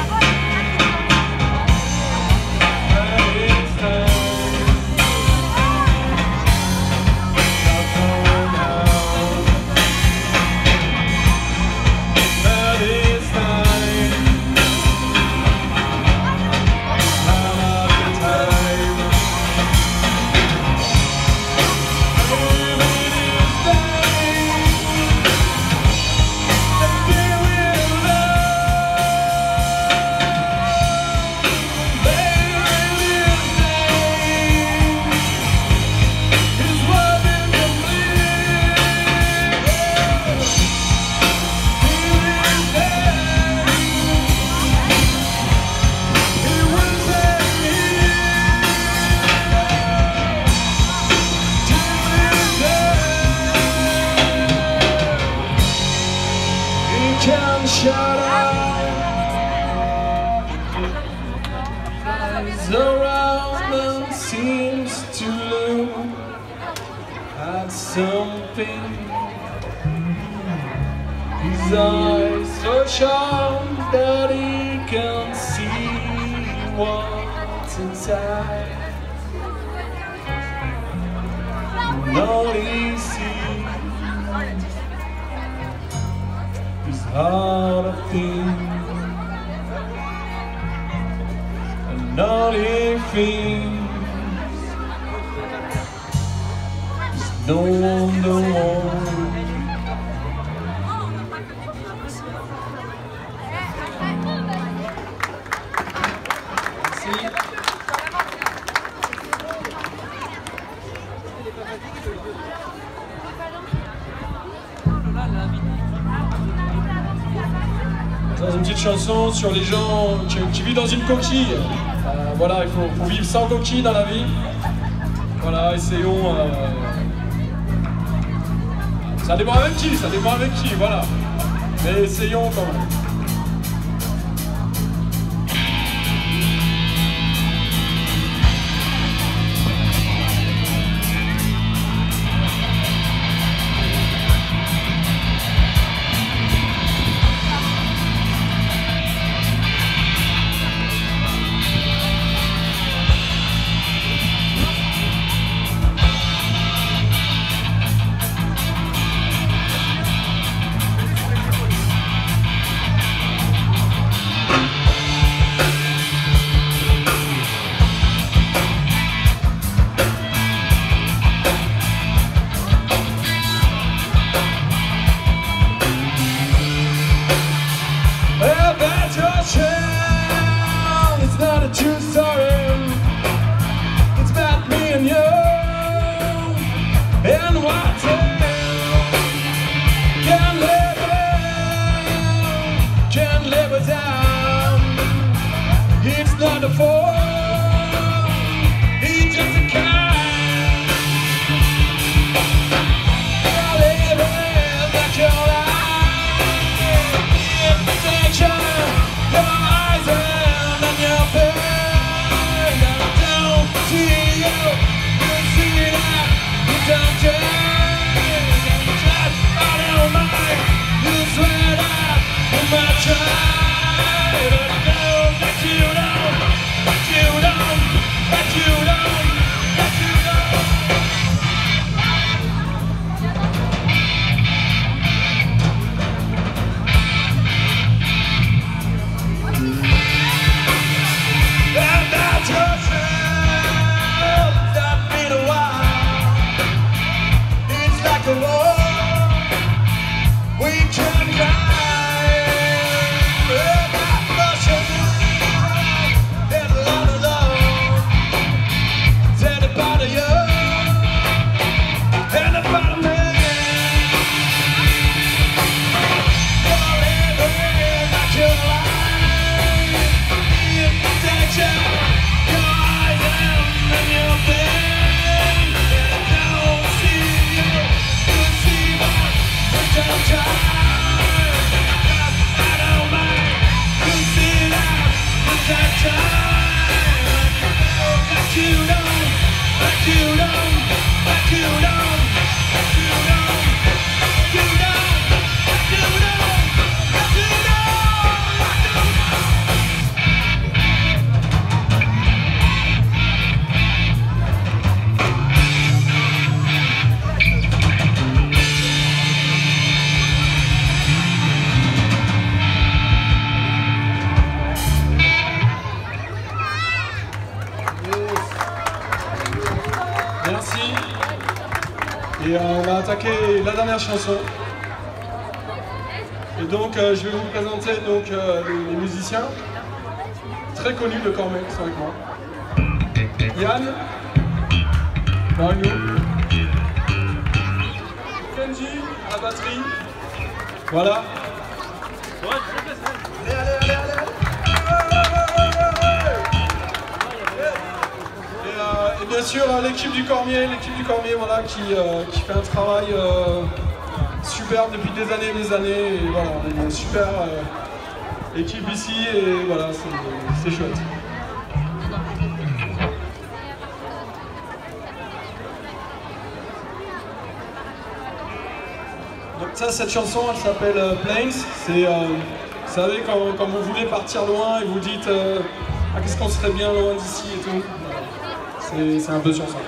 Can't shut up. Eyes around and seems to look at something. His eyes so sharp that he can see what's inside. And all he sees is heart of things. And all he feels is no one the one. Dans une petite chanson sur les gens qui vivent dans une coquille. Voilà, il faut vivre sans coquille dans la vie. Voilà, essayons. Ça dépend avec qui, voilà. Mais essayons quand même. Et on va attaquer la dernière chanson. Et donc je vais vous présenter donc, les musiciens très connus de Cormet qui sont avec moi. Yann, Mario, Kenji à la batterie. Voilà. Et bien sûr l'équipe du Cormier voilà, qui fait un travail superbe depuis des années et des années. Et voilà, on a une super équipe ici et voilà, c'est chouette. Donc ça, cette chanson, elle s'appelle Plains. C'est, vous savez, quand vous voulez partir loin et vous dites ah, qu'est-ce qu'on serait bien loin d'ici et tout. C'est un peu sur ça.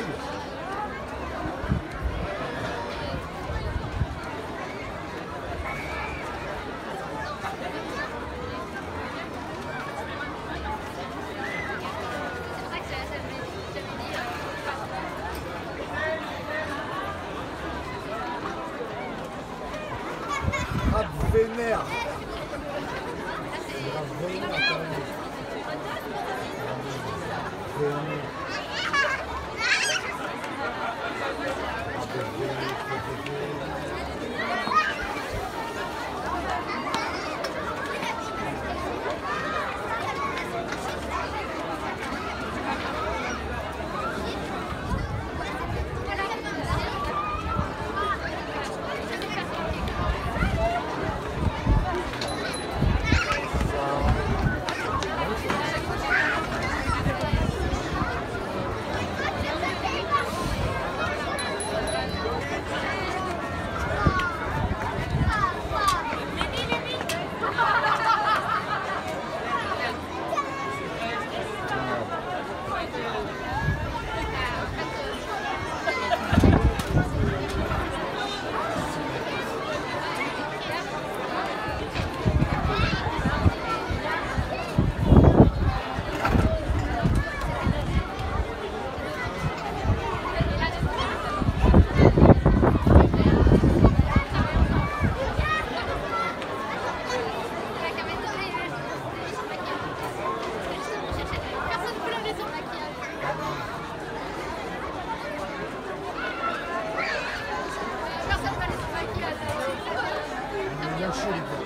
Ah, vénère. Vénère. Personne ne va les maquiller.